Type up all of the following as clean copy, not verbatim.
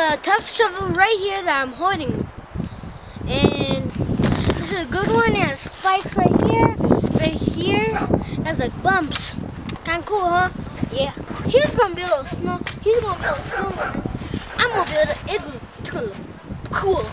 a tough shovel right here that I'm holding. And this is a good one. It has spikes right here. It has like bumps. Kinda cool, huh? Yeah. He's gonna build a snow. He's gonna build a snowman. I'm gonna build it. It's gonna look cool.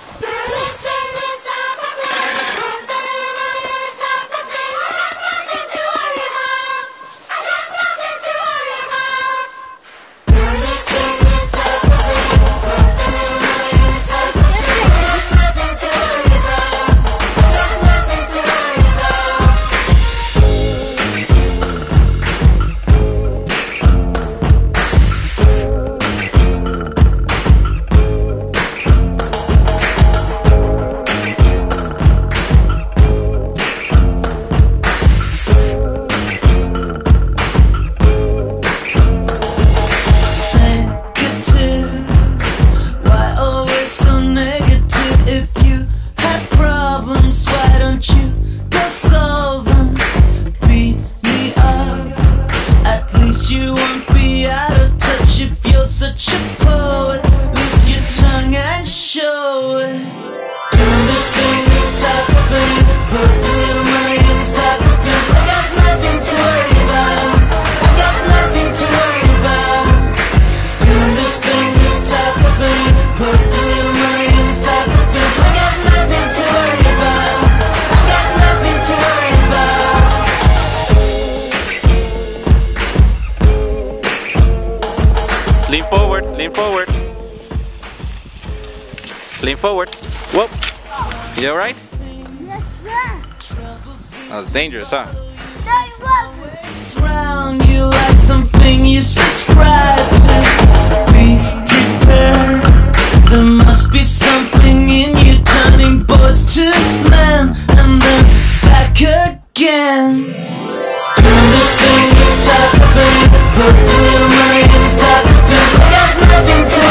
You won't be out of touch if you're such a poet. Loose your tongue and show it. Do this thing, this type of thing. Put a little money in this type of thing. I got nothing to worry about. I got nothing to worry about. Do this thing, this type of thing. Put a little money in this type of thing. I got nothing to worry about. I got nothing to worry about. Lean forward, lean forward. Lean forward. Whoop. You alright? Yes, sir. That was dangerous, huh? Round you like something you subscribe to. Be prepared. There must be something in you turning boys to men and then back again. Do this thing, this type of thing. Put a little money in this type of thing. I got nothing to